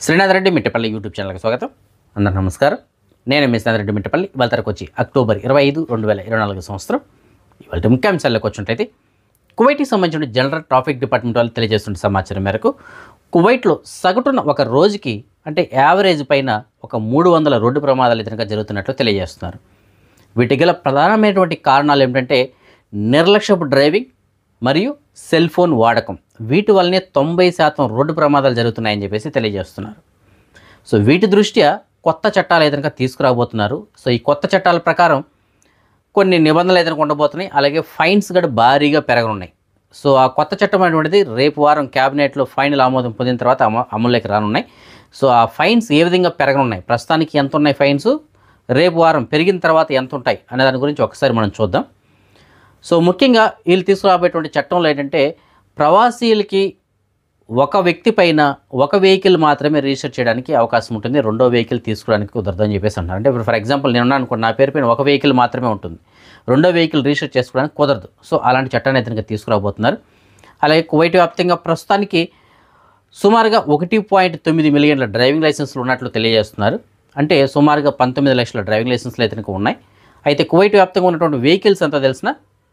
Srinatha Reddy Mittapalli YouTube ఛానల్కి స్వాగతం. అందరూ నమస్కారం. నేను మీ శ్రీనాథ రెడ్డి మిట్టపల్లి. ఇవాళ తరకు వచ్చి అక్టోబర్ 25, 2024 సంవత్సరం. ఇవాళ ముఖ్యాంశాల్లోకి వచ్చుంటైతే కువైట్కి సంబంధించిన జనరల్ ట్రాఫిక్ డిపార్ట్మెంట్ వాళ్ళు తెలియజేస్తున్న సమాచారం మేరకు కువైట్లో సగటున ఒక రోజుకి అంటే యావరేజ్ పైన ఒక 300 రోడ్డు ప్రమాదాలు ఇతరంగా జరుగుతున్నట్లు తెలియజేస్తున్నారు. వీటికి గల ప్రధానమైనటువంటి కారణాలు ఏమిటంటే నిర్లక్ష్యపు డ్రైవింగ్ మరియు సెల్ ఫోన్ వాడకం. వీటి వల్లనే 90% రోడ్డు ప్రమాదాలు జరుగుతున్నాయని చెప్పేసి తెలియజేస్తున్నారు. సో వీటి దృష్ట్యా కొత్త చట్టాలు ఏదైనా తీసుకురాబోతున్నారు. సో ఈ కొత్త చట్టాల ప్రకారం కొన్ని నిబంధనలు ఏదైనా ఉండబోతున్నాయి. అలాగే ఫైన్స్ కూడా భారీగా పెరగనున్నాయి. సో ఆ కొత్త చట్టం అనేటువంటిది రేపు వారం క్యాబినెట్లో ఫైనల్ ఆమోదం పొందిన తర్వాత అమలులోకి రానున్నాయి. సో ఆ ఫైన్స్ ఏ విధంగా పెరగనున్నాయి, ప్రస్తుతానికి ఎంత ఉన్నాయి ఫైన్స్, రేపు వారం పెరిగిన తర్వాత ఎంత ఉంటాయి అనే దాని గురించి ఒకసారి మనం చూద్దాం. సో ముఖ్యంగా వీళ్ళు తీసుకురాబోయేటువంటి చట్టంలో ఏంటంటే ప్రవాసీలకి ఒక వ్యక్తి పైన ఒక వెహికల్ మాత్రమే రిజిస్టర్ చేయడానికి అవకాశం ఉంటుంది, రెండో వెహికల్ తీసుకోవడానికి కుదరదని చెప్పేసి అంటారు. అంటే ఇప్పుడు ఫర్ ఎగ్జాంపుల్ నేను అనుకోండి, నా పేరు పైన ఒక వెహికల్ మాత్రమే ఉంటుంది, రెండో వెహికల్ రిజిస్టర్ చేసుకోవడానికి కుదరదు. సో అలాంటి చట్టాన్ని అయితే తీసుకురాబోతున్నారు. అలాగే కువైట్ వ్యాప్తంగా ప్రస్తుతానికి సుమారుగా 1.9 మిలియన్ల డ్రైవింగ్ లైసెన్స్లు ఉన్నట్లు తెలియజేస్తున్నారు. అంటే సుమారుగా 19 లక్షల డ్రైవింగ్ లైసెన్స్లు అయితే ఉన్నాయి. అయితే కువైట్ వ్యాప్తంగా ఉన్నటువంటి వెహికల్స్ అంతా తెలిసిన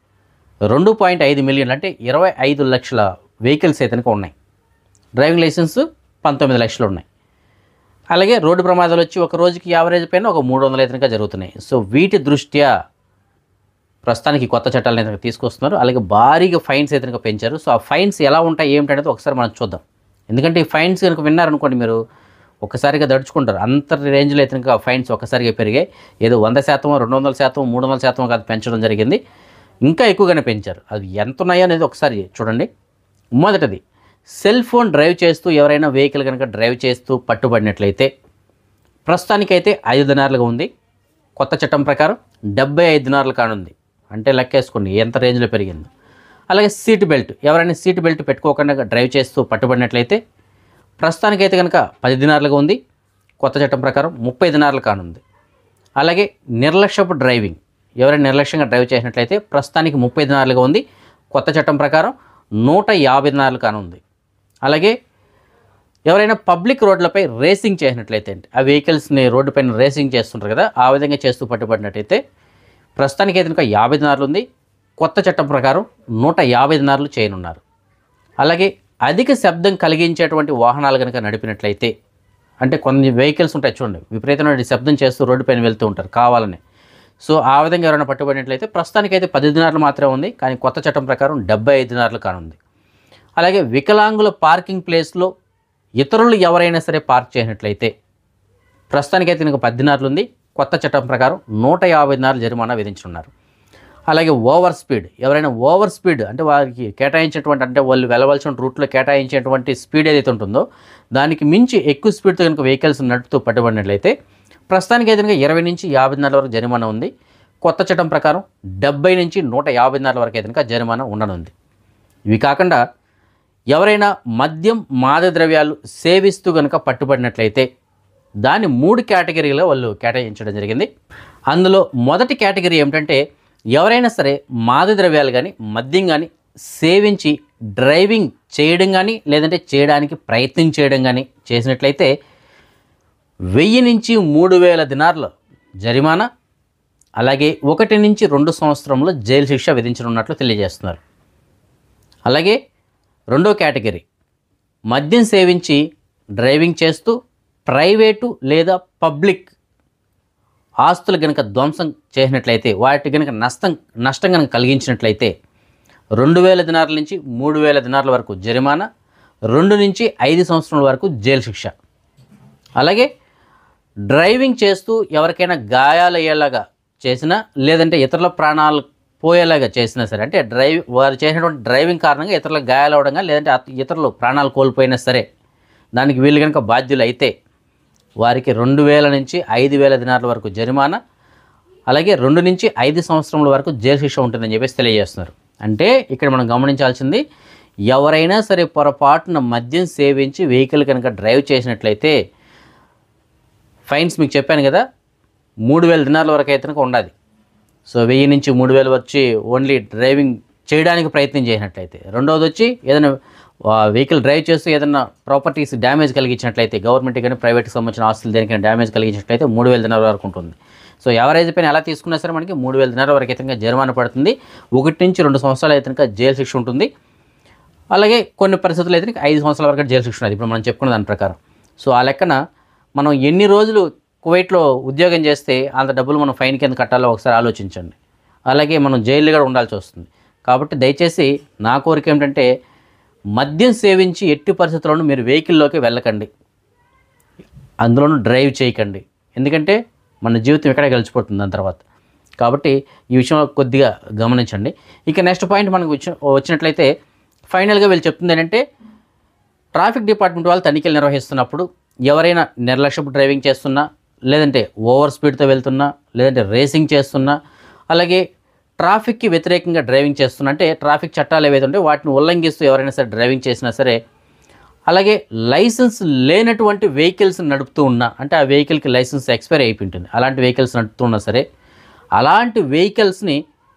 2.5 మిలియన్లు అంటే 25 లక్షల వెహికల్స్ అయితే ఉన్నాయి. డ్రైవింగ్ లైసెన్స్ 19 లక్షలు ఉన్నాయి. అలాగే రోడ్డు ప్రమాదాలు వచ్చి ఒక రోజుకి యావరేజ్ పైన ఒక 300 అయితే జరుగుతున్నాయి. సో వీటి దృష్ట్యా ప్రస్తుతానికి కొత్త చట్టాలను అయితే తీసుకొస్తున్నారు. అలాగే భారీగా ఫైన్స్ అయితే పెంచారు. సో ఆ ఫైన్స్ ఎలా ఉంటాయి ఏమిటనేది ఒకసారి మనం చూద్దాం. ఎందుకంటే ఈ ఫైన్స్ కనుక విన్నారనుకోండి, మీరు ఒక్కసారిగా దడుచుకుంటారు. అంత రేంజ్లో అయితే ఫైన్స్ ఒక్కసారిగా పెరిగాయి. ఏదో 100%, 200%, 300% కాదు పెంచడం జరిగింది, ఇంకా ఎక్కువగానే పెంచారు. అది ఎంత ఉన్నాయో అనేది ఒకసారి చూడండి. మొదటిది, సెల్ ఫోన్ డ్రైవ్ చేస్తూ ఎవరైనా వెహికల్ కనుక డ్రైవ్ చేస్తూ పట్టుబడినట్లయితే ప్రస్తుతానికైతే 5 దినార్లుగా ఉంది. కొత్త చట్టం ప్రకారం 75 దినార్లు కానుంది. అంటే లెక్కేసుకోండి ఎంత రేంజ్లో పెరిగింది. అలాగే సీట్ బెల్ట్, ఎవరైనా సీట్ బెల్ట్ పెట్టుకోకుండా డ్రైవ్ చేస్తూ పట్టుబడినట్లయితే ప్రస్తుతానికైతే కనుక 10 దినార్లుగా ఉంది. కొత్త చట్టం ప్రకారం 30 దినార్లు కానుంది. అలాగే నిర్లక్ష్యపు డ్రైవింగ్, ఎవరైనా నిర్లక్ష్యంగా డ్రైవ్ చేసినట్లయితే ప్రస్తుతానికి 30 దినార్లుగా ఉంది. కొత్త చట్టం ప్రకారం 150 దినార్లు కానుంది. అలాగే ఎవరైనా పబ్లిక్ రోడ్లపై రేసింగ్ చేసినట్లయితే, ఆ వెహికల్స్ని రోడ్డు పైన రేసింగ్ చేస్తుంటారు కదా, ఆ విధంగా చేస్తూ పట్టుబడినట్టయితే ప్రస్తుతానికి అయితే కనుక 50 దినార్లు ఉంది. కొత్త చట్టం ప్రకారం 150 దినార్లు చేయనున్నారు. అలాగే అధిక శబ్దం కలిగించేటువంటి వాహనాలు కనుక నడిపినట్లయితే, అంటే కొన్ని వెహికల్స్ ఉంటాయి చూడండి, విపరీతమైన శబ్దం చేస్తూ రోడ్డు పైన వెళ్తూ ఉంటారు కావాలని. సో ఆ విధంగా ఎవరైనా పట్టుబడినట్లయితే ప్రస్తుతానికైతే 10 దినార్లు మాత్రమే ఉంది. కానీ కొత్త చట్టం ప్రకారం 75 దినార్లు కానుంది. అలాగే వికలాంగుల పార్కింగ్ ప్లేస్లో ఇతరులు ఎవరైనా సరే పార్క్ చేసినట్లయితే ప్రస్తుతానికైతే ఇంకా 10 దినార్లు ఉంది. కొత్త చట్టం ప్రకారం 150 దినార్లు జరిమానా విధించున్నారు. అలాగే ఓవర్ స్పీడ్, ఎవరైనా ఓవర్ స్పీడ్ అంటే వారికి కేటాయించేటువంటి, అంటే వాళ్ళు వెళ్ళవలసిన రూట్లో కేటాయించేటువంటి స్పీడ్ ఏదైతే ఉంటుందో దానికి మించి ఎక్కువ స్పీడ్తో కనుక వెహికల్స్ నడుపుతూ పట్టుబడినట్లయితే ప్రస్తుతానికి అయితే 20 నుంచి 50 దినార్ల వరకు జరిమానా ఉంది. కొత్త చట్టం ప్రకారం 70 నుంచి 150 దినార్ల వరకు అయితే జరిమానా ఉండనుంది. ఇవి కాకుండా ఎవరైనా మద్యం మాదక ద్రవ్యాలు సేవిస్తూ కనుక పట్టుబడినట్లయితే దాన్ని 3 కేటగిరీలో వాళ్ళు కేటాయించడం జరిగింది. అందులో మొదటి కేటగిరీ ఏమిటంటే ఎవరైనా సరే మాదక ద్రవ్యాలు కానీ మద్యం కానీ సేవించి డ్రైవింగ్ చేయడం కానీ లేదంటే చేయడానికి ప్రయత్నం చేయడం కానీ చేసినట్లయితే 1000 నుంచి 3000 దినార్ల జరిమానా, అలాగే 1 నుంచి 2 సంవత్సరంలో జైలు శిక్ష విధించనున్నట్లు తెలియజేస్తున్నారు. అలాగే రెండో కేటగిరీ, మద్యం సేవించి డ్రైవింగ్ చేస్తూ ప్రైవేటు లేదా పబ్లిక్ ఆస్తులు కనుక ధ్వంసం చేసినట్లయితే, వాటి కనుక నష్టం కనుక కలిగించినట్లయితే 2000 దినార్ల నుంచి 3000 దినార్ల వరకు జరిమానా, 2 నుంచి 5 సంవత్సరాల వరకు జైలు శిక్ష. అలాగే డ్రైవింగ్ చేస్తూ ఎవరికైనా గాయాలయ్యేలాగా చేసినా లేదంటే ఇతరుల ప్రాణాలు పోయేలాగా చేసినా సరే, అంటే వారు చేసినటువంటి డ్రైవింగ్ కారణంగా ఇతరులకు గాయాలు అవడం కానీ లేదంటే ఇతరులు ప్రాణాలు కోల్పోయినా సరే దానికి వీళ్ళు కనుక బాధ్యులు అయితే వారికి 2000 నుంచి 5000 దినార్ల వరకు జరిమానా, అలాగే 2 నుంచి 5 సంవత్సరాల వరకు జైలు శిక్ష ఉంటుందని చెప్పేసి తెలియజేస్తున్నారు. అంటే ఇక్కడ మనం గమనించాల్సింది, ఎవరైనా సరే పొరపాటున మద్యం సేవించి వెహికల్ కనుక డ్రైవ్ చేసినట్లయితే ఫైన్స్ మీకు చెప్పాను కదా 3000 దినార్ల వరకు అయితే ఉండాలి. సో 1000 నుంచి 3000 వచ్చి ఓన్లీ డ్రైవింగ్ చేయడానికి ప్రయత్నం చేసినట్లయితే, రెండవది వచ్చి ఏదైనా వెహికల్ డ్రైవ్ చేస్తూ ఏదైనా ప్రాపర్టీస్ డ్యామేజ్ కలిగించినట్లయితే, గవర్నమెంట్ కానీ ప్రైవేట్కి సంబంధించిన ఆస్తులు దేనికైనా డ్యామేజ్ కలిగించినట్లయితే 3,000 దినాల వరకు ఉంటుంది. సో యావరేజ్ పైన ఎలా తీసుకున్నా సరే మనకి 3,000 దినాల వరకు అయితే జరిమానా పడుతుంది. 1 నుంచి 2 సంవత్సరాలు అయితే జైలు శిక్ష ఉంటుంది. అలాగే కొన్ని పరిస్థితులు అయితే 5 సంవత్సరాల వరకు జైలు శిక్ష ఉంది, ఇప్పుడు మనం చెప్పుకున్న దాని ప్రకారం. సో ఆ లెక్కన మనం ఎన్ని రోజులు కువైట్లో ఉద్యోగం చేస్తే అంత డబ్బులు మనం ఫైన్ కింద కట్టాలో ఒకసారి ఆలోచించండి. అలాగే మనం జైల్లో కూడా ఉండాల్సి వస్తుంది. కాబట్టి దయచేసి నా కోరిక ఏమిటంటే, మద్యం సేవించి ఎట్టి పరిస్థితుల్లోనూ మీరు వెహికల్లోకి వెళ్ళకండి, అందులోనూ డ్రైవ్ చేయకండి. ఎందుకంటే మన జీవితం ఎక్కడే గడిచిపోతుంది దాని తర్వాత. కాబట్టి ఈ విషయంలో కొద్దిగా గమనించండి. ఇక నెక్స్ట్ పాయింట్ మనకు వచ్చినట్లయితే ఫైనల్గా వీళ్ళు చెప్తుంది ఏంటంటే, ట్రాఫిక్ డిపార్ట్మెంట్ వాళ్ళు తనిఖీలు నిర్వహిస్తున్నప్పుడు ఎవరైనా నిర్లక్ష్యపు డ్రైవింగ్ చేస్తున్నా, లేదంటే ఓవర్ స్పీడ్తో వెళ్తున్నా, లేదంటే రేసింగ్ చేస్తున్నా, అలాగే ట్రాఫిక్కి వ్యతిరేకంగా డ్రైవింగ్ చేస్తున్నా, అంటే ట్రాఫిక్ చట్టాలు ఏవైతే ఉంటే వాటిని ఉల్లంఘిస్తూ ఎవరైనా సరే డ్రైవింగ్ చేసినా సరే, అలాగే లైసెన్స్ లేనటువంటి వెహికల్స్ నడుపుతూ ఉన్నా, అంటే ఆ వెహికల్కి లైసెన్స్ ఎక్స్పైర్ అయిపోయి ఉంటుంది, అలాంటి వెహికల్స్ నడుపుతూ ఉన్నా సరే అలాంటి వెహికల్స్ని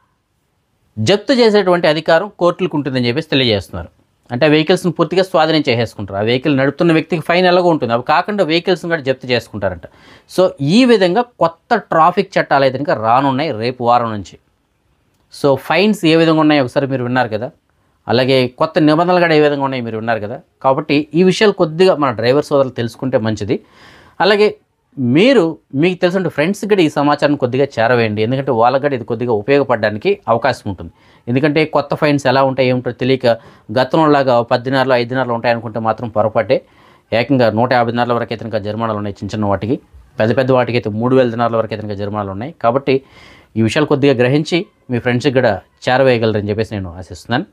జప్తు చేసేటువంటి అధికారం కోర్టులకు ఉంటుందని చెప్పేసి తెలియజేస్తున్నారు. అంటే ఆ వెహికల్స్ని పూర్తిగా స్వాధీనం చేసేసుకుంటారు. ఆ వెహికల్ నడుపుతున్న వ్యక్తికి ఫైన్ ఎలాగో ఉంటుంది, అవి కాకుండా వెహికల్స్ని కూడా జప్తు చేసుకుంటారంట. సో ఈ విధంగా కొత్త ట్రాఫిక్ చట్టాలు అయితే ఇంకా రానున్నాయి రేపు వారం నుంచి. సో ఫైన్స్ ఏ విధంగా ఉన్నాయో ఒకసారి మీరు విన్నారు కదా, అలాగే కొత్త నిబంధనలు కూడా ఏ విధంగా ఉన్నాయో మీరు విన్నారు కదా. కాబట్టి ఈ విషయాలు కొద్దిగా మన డ్రైవర్ సోదరులు తెలుసుకుంటే మంచిది. అలాగే మీకు తెలిసిన ఫ్రెండ్స్కి కూడా ఈ సమాచారం కొద్దిగా చేరవేయండి, ఎందుకంటే వాళ్ళకి కూడా ఇది కొద్దిగా ఉపయోగపడడానికి అవకాశం ఉంటుంది. ఎందుకంటే కొత్త ఫైన్స్ ఎలా ఉంటాయి ఏమిటో తెలియక గతంలోలాగా 10 దినాలు 5 దినాలు ఉంటాయనుకుంటే మాత్రం పొరపాటే. ఏకంగా 150 దినాల వరకు అయితే ఇంకా జరిమానాలు ఉన్నాయి చిన్న చిన్న వాటికి, పెద్ద వాటికి అయితే 3,000 దినాల వరకు అయితే ఇంకా జరిమానాలు ఉన్నాయి. కాబట్టి ఈ విషయాలు కొద్దిగా గ్రహించి మీ ఫ్రెండ్స్కి కూడా చేరవేయగలరని చెప్పేసి నేను ఆశిస్తున్నాను.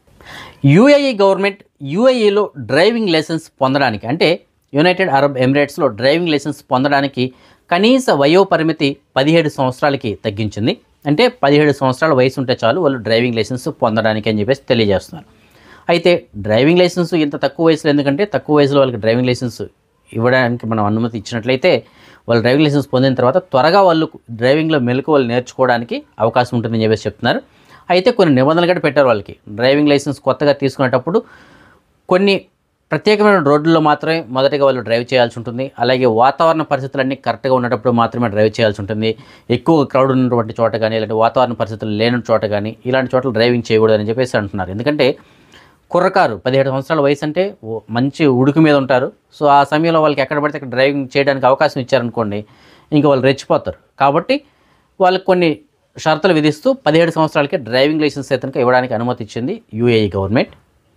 యూఏఈ గవర్నమెంట్ యూఏఈలో డ్రైవింగ్ లైసెన్స్ పొందడానికి, అంటే యునైటెడ్ అరబ్ ఎమిరేట్స్లో డ్రైవింగ్ లైసెన్స్ పొందడానికి కనీస వయో పరిమితి 17 సంవత్సరాలకి తగ్గించింది. అంటే 17 సంవత్సరాల వయసు ఉంటే చాలు వాళ్ళు డ్రైవింగ్ లైసెన్స్ పొందడానికి అని చెప్పేసి తెలియజేస్తున్నారు. అయితే డ్రైవింగ్ లైసెన్స్ ఇంత తక్కువ వయసులో, ఎందుకంటే తక్కువ వయసులో వాళ్ళకి డ్రైవింగ్ లైసెన్స్ ఇవ్వడానికి మనం అనుమతి ఇచ్చినట్లయితే వాళ్ళు డ్రైవింగ్ లైసెన్స్ పొందిన తర్వాత త్వరగా వాళ్ళు డ్రైవింగ్లో మెలకువలు నేర్చుకోవడానికి అవకాశం ఉంటుందని చెప్పేసి చెప్తున్నారు. అయితే కొన్ని నిబంధనలు కూడా పెట్టారు వాళ్ళకి. డ్రైవింగ్ లైసెన్స్ కొత్తగా తీసుకునేటప్పుడు కొన్ని ప్రత్యేకమైన రోడ్లలో మాత్రమే మొదటిగా వాళ్ళు డ్రైవ్ చేయాల్సి ఉంటుంది. అలాగే వాతావరణ పరిస్థితులన్నీ కరెక్ట్గా ఉన్నప్పుడు మాత్రమే డ్రైవ్ చేయాల్సి ఉంటుంది. ఎక్కువ క్రౌడ్ ఉన్నటువంటి చోట కానీ, ఇలాంటి వాతావరణ పరిస్థితులు లేని చోట కానీ ఇలాంటి చోట్ల డ్రైవింగ్ చేయకూడదని చెప్పేసి అంటున్నారు. ఎందుకంటే కుర్రకారు 17 సంవత్సరాల వయసు అంటే మంచి ఉడుకు మీద ఉంటారు. సో ఆ సమయంలో వాళ్ళకి ఎక్కడ పడితే అక్కడ డ్రైవింగ్ చేయడానికి అవకాశం ఇచ్చారనుకోండి, ఇంకా వాళ్ళు రెచ్చిపోతారు. కాబట్టి వాళ్ళకి కొన్ని షరతులు విధిస్తూ 17 సంవత్సరాలకే డ్రైవింగ్ లైసెన్స్ అయితే ఇవ్వడానికి అనుమతి ఇచ్చింది యూఏఈ గవర్నమెంట్.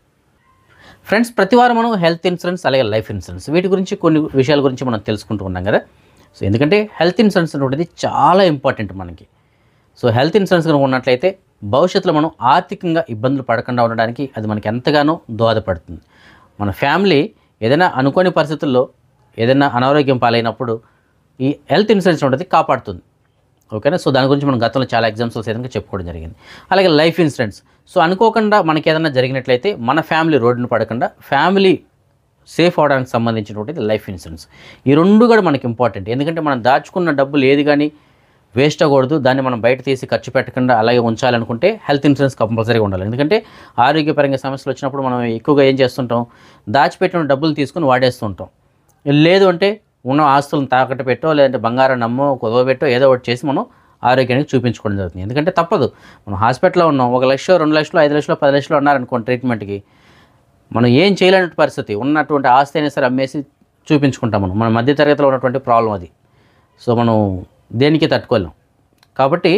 ఫ్రెండ్స్, ప్రతివారం మనం హెల్త్ ఇన్సూరెన్స్ అలాగే లైఫ్ ఇన్సూరెన్స్ వీటి గురించి కొన్ని విషయాల గురించి మనం తెలుసుకుంటూ ఉన్నాం కదా. సో ఎందుకంటే హెల్త్ ఇన్సూరెన్స్ అనేది చాలా ఇంపార్టెంట్ మనకి. సో హెల్త్ ఇన్సూరెన్స్ కనుక ఉన్నట్లయితే భవిష్యత్తులో మనం ఆర్థికంగా ఇబ్బందులు పడకుండా ఉండడానికి అది మనకి ఎంతగానో దోహదపడుతుంది. మన ఫ్యామిలీ ఏదైనా అనుకోని పరిస్థితుల్లో ఏదైనా అనారోగ్యం పాలైనప్పుడు ఈ హెల్త్ ఇన్సూరెన్స్ అనేది కాపాడుతుంది. ఓకేనా. సో దాని గురించి మనం గతంలో చాలా ఎగ్జాంపుల్స్ ఏదైనా చెప్పుకోవడం జరిగింది. అలాగే లైఫ్ ఇన్సూరెన్స్, సో అనుకోకుండా మనకి ఏదైనా జరిగినట్లయితే మన ఫ్యామిలీ రోడ్డును పడకుండా ఫ్యామిలీ సేఫ్ అవడానికి సంబంధించినటువంటిది లైఫ్ ఇన్సూరెన్స్. ఈ రెండు కూడా మనకి ఇంపార్టెంట్. ఎందుకంటే మనం దాచుకున్న డబ్బులు ఏది కానీ వేస్ట్ అవ్వకూడదు, దాన్ని మనం బయట తీసి ఖర్చు పెట్టకుండా అలాగే ఉంచాలనుకుంటే హెల్త్ ఇన్సూరెన్స్ కంపల్సరీగా ఉండాలి. ఎందుకంటే ఆరోగ్యపరంగా సమస్యలు వచ్చినప్పుడు మనం ఎక్కువగా ఏం చేస్తుంటాం, దాచిపెట్టిన డబ్బులు తీసుకుని వాడేస్తుంటాం. లేదు అంటే ఉన్న ఆస్తులను తాకట్టు పెట్టో, లేదంటే బంగారం నమ్మో, కుదవబెట్టో ఏదో ఒకటి చేసి మనం ఆరోగ్యానికి చూపించుకోవడం జరుగుతుంది. ఎందుకంటే తప్పదు, మనం హాస్పిటల్లో ఉన్నాం, 1 లక్ష 2 లక్షలు 5 లక్షలు 10 లక్షలు ఉన్నారనుకోండి ట్రీట్మెంట్కి, మనం ఏం చేయలేని పరిస్థితి, ఉన్నటువంటి ఆస్తి అయినా సరే అమ్మేసి చూపించుకుంటాం. మన మధ్యతరగతిలో ఉన్నటువంటి ప్రాబ్లం అది. సో మనం దేనికి తట్టుకోలేం. కాబట్టి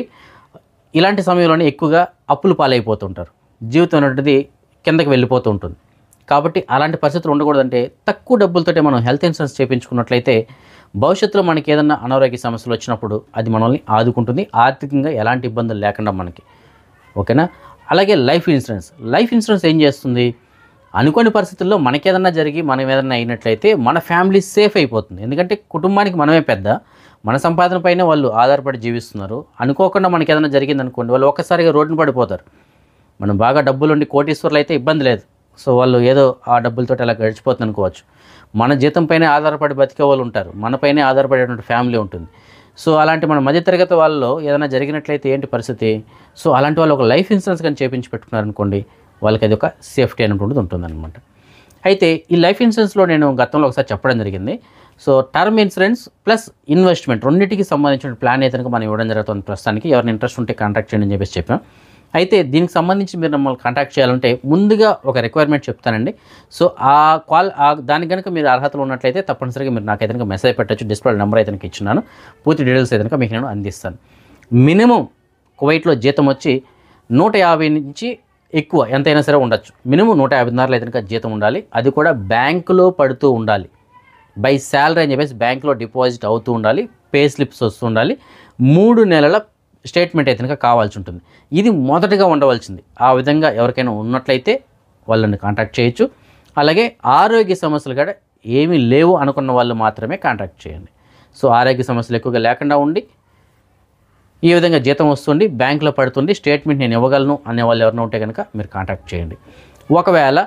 ఇలాంటి సమయంలోనే ఎక్కువగా అప్పులు పాలైపోతుంటారు, జీవితం అనేది కిందకి వెళ్ళిపోతూ ఉంటుంది. కాబట్టి అలాంటి పరిస్థితులు ఉండకూడదంటే తక్కువ డబ్బులతోటే మనం హెల్త్ ఇన్సూరెన్స్ చేయించుకున్నట్లయితే భవిష్యత్తులో మనకి ఏదైనా అనారోగ్య సమస్యలు వచ్చినప్పుడు అది మనల్ని ఆదుకుంటుంది, ఆర్థికంగా ఎలాంటి ఇబ్బందులు లేకుండా మనకి. ఓకేనా. అలాగే లైఫ్ ఇన్సూరెన్స్ ఏం చేస్తుంది, అనుకోని పరిస్థితుల్లో మనకేదన్నా జరిగి మనం ఏదన్నా అయినట్లయితే మన ఫ్యామిలీ సేఫ్ అయిపోతుంది. ఎందుకంటే కుటుంబానికి మనమే పెద్ద, మన సంపాదన పైన వాళ్ళు ఆధారపడి జీవిస్తున్నారు. అనుకోకుండా మనకి ఏదైనా జరిగిందనుకోండి, వాళ్ళు ఒక్కసారిగా రోడ్డున పడిపోతారు. మనం బాగా డబ్బులుండి కోటీశ్వర్లు అయితే ఇబ్బంది లేదు. సో వాళ్ళు ఏదో ఆ డబ్బులతో అలా గడిచిపోతుంది అనుకోవచ్చు. మన జీతం పైన ఆధారపడి బతికే వాళ్ళు ఉంటారు, మనపైనే ఆధారపడేటువంటి ఫ్యామిలీ ఉంటుంది. సో అలాంటి మన మధ్యతరగతి వాళ్ళలో ఏదైనా జరిగినట్లయితే ఏంటి పరిస్థితి. సో అలాంటి వాళ్ళు ఒక లైఫ్ ఇన్సూరెన్స్ కానీ చేయించి పెట్టుకున్నారనుకోండి, వాళ్ళకి అది ఒక సేఫ్టీ అనేటువంటిది ఉంటుందన్నమాట. అయితే ఈ లైఫ్ ఇన్సూరెన్స్లో నేను గతంలో ఒకసారి చెప్పడం జరిగింది. So term insurance plus investment రెండింటికి సంబంధించిన ప్లాన్ అయితే మనం ఇవ్వడం జరుగుతుంది. ప్రస్తుతానికి ఎవరిని ఇంట్రెస్ట్ ఉంటే కాంటాక్ట్ చేయండి అని చెప్పేసి చెప్పాం. అయితే దీనికి సంబంధించి మీరు మమ్మల్ని కాంటాక్ట్ చేయాలంటే ముందుగా ఒక రిక్వైర్మెంట్ చెప్తానండి. సో దానికి కనుక మీరు అర్హతలు ఉన్నట్లయితే తప్పనిసరిగా మీరు నాకైతే కనుక మెసేజ్ పెట్టచ్చు. డిస్ప్లే నెంబర్ అయితే ఇచ్చినాను, పూర్తి డీటెయిల్స్ అయితే కనుక మీకు నేను అందిస్తాను. మినిమం కువైట్లో జీతం వచ్చి 150 నుంచి ఎక్కువ ఎంతైనా సరే ఉండొచ్చు. మినిమం 150 దినార్లు అయితే కనుక జీతం ఉండాలి. అది కూడా బ్యాంకులో పడుతూ ఉండాలి. బై శాలరీ అని చెప్పేసి బ్యాంకులో డిపాజిట్ అవుతూ ఉండాలి. పే స్లిప్స్ వస్తూ ఉండాలి. 3 నెలల స్టేట్మెంట్ అయితే కనుక కావాల్సి ఉంటుంది. ఇది మొదటగా ఉండవలసింది. ఆ విధంగా ఎవరికైనా ఉన్నట్లయితే వాళ్ళని కాంటాక్ట్ చేయొచ్చు. అలాగే ఆరోగ్య సమస్యలు కూడా ఏమీ లేవు అనుకున్న వాళ్ళు మాత్రమే కాంటాక్ట్ చేయండి. సో ఆరోగ్య సమస్యలు ఎక్కువగా లేకుండా ఉండి ఈ విధంగా జీతం వస్తుంది, బ్యాంకులో పడుతుంది, స్టేట్మెంట్ నేను ఇవ్వగలను అనే వాళ్ళు ఎవరైనా ఉంటే కనుక మీరు కాంటాక్ట్ చేయండి. ఒకవేళ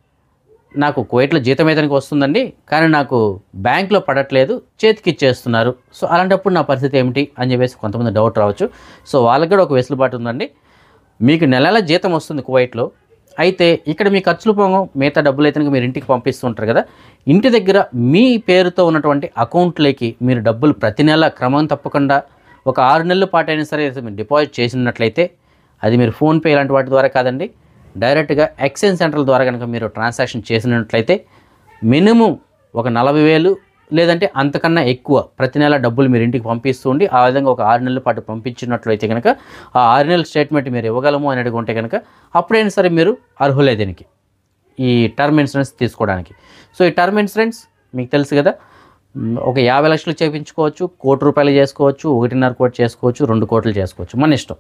నాకు కువైట్లో జీతం అయితే వస్తుందండి, కానీ నాకు బ్యాంకులో పడట్లేదు, చేతికి ఇచ్చేస్తున్నారు, సో అలాంటప్పుడు నా పరిస్థితి ఏమిటి అని చెప్పేసి కొంతమంది డౌట్ రావచ్చు. సో వాళ్ళకి కూడా ఒక వెసులుబాటు ఉందండి. మీకు నెల జీతం వస్తుంది కువైట్లో, అయితే ఇక్కడ మీ ఖర్చులు పోగం మిగతా డబ్బులు అయితే మీరు ఇంటికి పంపిస్తూ ఉంటారు కదా, ఇంటి దగ్గర మీ పేరుతో ఉన్నటువంటి అకౌంట్లోకి మీరు డబ్బులు ప్రతి నెల క్రమం తప్పకుండా ఒక 6 నెలల పాటు అయినా సరే మీరు డిపాజిట్ చేసినట్లయితే, అది మీరు ఫోన్పే ఇలాంటి వాటి ద్వారా కాదండి, డైరెక్ట్గా ఎక్స్చేంజ్ సెంటర్ల ద్వారా కనుక మీరు ట్రాన్సాక్షన్ చేసినట్లయితే మినిమం ఒక 40,000 లేదంటే అంతకన్నా ఎక్కువ ప్రతి నెల డబ్బులు మీరు ఇంటికి పంపిస్తూ ఉండి ఆ విధంగా ఒక 6 నెలల పాటు పంపించినట్లయితే కనుక ఆ 6 నెలల స్టేట్మెంట్ మీరు ఇవ్వగలము అని అడుగుంటే కనుక అప్పుడైనా సరే మీరు అర్హులే దీనికి, ఈ టర్మ్ ఇన్సూరెన్స్ తీసుకోవడానికి. సో ఈ టర్మ్ ఇన్సూరెన్స్ మీకు తెలుసు కదా, ఒక 50 లక్షలు చేయించుకోవచ్చు, ₹1 కోటి చేసుకోవచ్చు, 1.5 కోటి చేసుకోవచ్చు, 2 కోట్లు చేసుకోవచ్చు, మన ఇష్టం.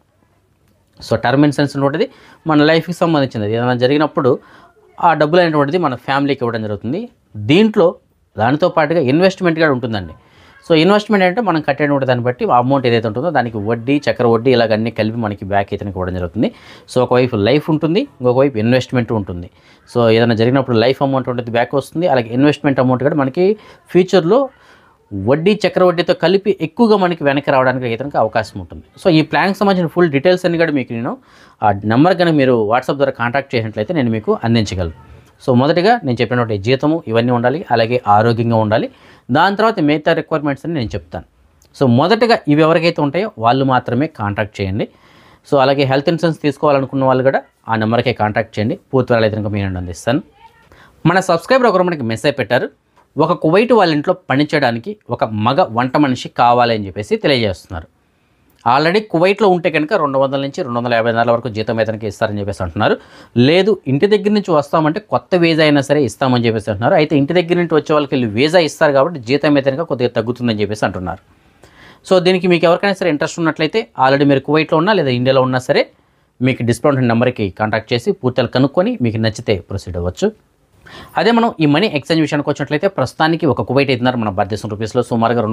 సో టర్మ్ ఇన్సూరెన్స్ అనేటువంటిది మన లైఫ్కి సంబంధించింది. ఏదైనా జరిగినప్పుడు ఆ డబ్బులు అనేటువంటిది మన ఫ్యామిలీకి ఇవ్వడం జరుగుతుంది. దీంట్లో దానితో పాటుగా ఇన్వెస్ట్మెంట్ కూడా ఉంటుందండి. సో ఇన్వెస్ట్మెంట్ అంటే మనం కట్టేటువంటి దాన్ని బట్టి అమౌంట్ ఏదైతే ఉంటుందో దానికి వడ్డీ, చక్ర వడ్డీ ఇలాగ అన్నీ కలిపి మనకి బ్యాక్ అయితే ఇవ్వడం జరుగుతుంది. సో ఒకవైపు లైఫ్ ఉంటుంది, ఇంకొకవైపు ఇన్వెస్ట్మెంట్ ఉంటుంది. సో ఏదైనా జరిగినప్పుడు లైఫ్ అమౌంట్ ఉంటుంది బ్యాక్ వస్తుంది, అలాగే ఇన్వెస్ట్మెంట్ అమౌంట్ కూడా మనకి ఫ్యూచర్లో వడ్డీ, చక్ర వడ్డీతో కలిపి ఎక్కువగా మనకి వెనక్కి రావడానికి అయితే అవకాశం ఉంటుంది. సో ఈ ప్లాన్కి సంబంధించిన ఫుల్ డీటెయిల్స్ అన్ని కూడా మీకు నేను ఆ నెంబర్ కనుక మీరు వాట్సాప్ ద్వారా కాంటాక్ట్ చేసినట్లయితే నేను మీకు అందించగలను. సో మొదటిగా నేను చెప్పినటువంటి జీతము ఇవన్నీ ఉండాలి, అలాగే ఆరోగ్యంగా ఉండాలి. దాని తర్వాత మిగతా రిక్వైర్మెంట్స్ అని నేను చెప్తాను. సో మొదటగా ఇవి ఎవరికైతే ఉంటాయో వాళ్ళు మాత్రమే కాంటాక్ట్ చేయండి. సో అలాగే హెల్త్ ఇన్సూరెన్స్ తీసుకోవాలనుకున్న వాళ్ళు కూడా ఆ నెంబర్కే కాంటాక్ట్ చేయండి. పూర్తి వివరాలు అయితే కనుక నేను అందిస్తాను. మన సబ్స్క్రైబర్ ఒకరు మనకి మెసేజ్ పెట్టారు, ఒక కువైట్ వాళ్ళ ఇంట్లో పనిచేయడానికి ఒక మగ వంట మనిషి కావాలి అని చెప్పేసి తెలియజేస్తున్నారు. ఆల్రెడీ కువైట్లో ఉంటే కనుక 200 నుంచి 250 వరకు జీతం వేతనకి ఇస్తారని చెప్పేసి అంటున్నారు. లేదు ఇంటి దగ్గర నుంచి వస్తామంటే కొత్త వీజా అయినా సరే ఇస్తామని చెప్పేసి అంటున్నారు. అయితే ఇంటి దగ్గర నుంచి వచ్చే వాళ్ళకి వెళ్ళి వీజా ఇస్తారు కాబట్టి జీతం వేతనగా కొద్దిగా తగ్గుతుందని చెప్పేసి అంటున్నారు. సో దీనికి మీకు ఎవరికైనా సరే ఇంట్రెస్ట్ ఉన్నట్లయితే ఆల్రెడీ మీరు కువైట్లో ఉన్నా లేదా ఇండియాలో ఉన్నా సరే మీకు డిస్కౌంట్ నెంబర్కి కాంటాక్ట్ చేసి పూర్తిగా కనుక్కొని మీకు నచ్చితే ప్రొసీడ్ అవ్వచ్చు. అదే మనం ఈ మనీ ఎక్స్చేంజ్ విషయానికి వచ్చినట్లయితే ప్రస్తుతానికి ఒక కువైట్ అవుతున్నారు మన భారతదేశం రూపీస్లో సుమారుగా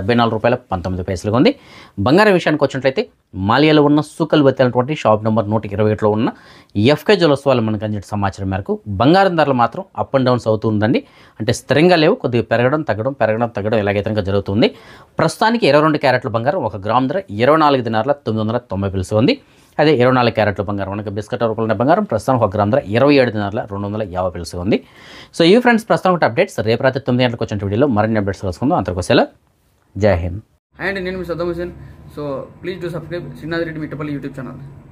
$274.19 ఉంది. బంగారం విషయానికి వచ్చినట్లయితే మాలియాలో ఉన్న సూకల్ బత్తి అనేటువంటి షాప్ నెంబర్ 121లో ఉన్న ఎఫ్కే జ్యువెలర్స్ వాళ్ళు మనకు అందించిన సమాచారం మేరకు బంగారం ధరలు మాత్రం అప్ అండ్ డౌన్స్ అవుతూ ఉందండి. అంటే స్థిరంగా లేవు, కొద్దిగా పెరగడం తగ్గడం ఎలాగైతే జరుగుతుంది. ప్రస్తుతానికి 22 క్యారెట్ల బంగారం 1 గ్రామ్ ధర 24 దినార్ల 990 ఉంది. అదే 24 క్యారెట్ల బంగారం మనకి బిస్కెట్ రూపంలో బంగారం ప్రస్తుతం 1 గ్రామ్ ధర 27 దినార్ల 250 ఉంది. సో ఈ ఫ్రెండ్స్ ప్రస్తుతం అప్డేట్స్. రేపు రాత్రి 9 గంటలకు వచ్చిన వీడియోలో మరిన్ని అప్డేట్స్ కలుసుకుందాం. అంతకోసం జై హింద్. అండ్ నేను మీ Saddam Hussain. So please do subscribe Srinath Reddy Mittapalli YouTube channel.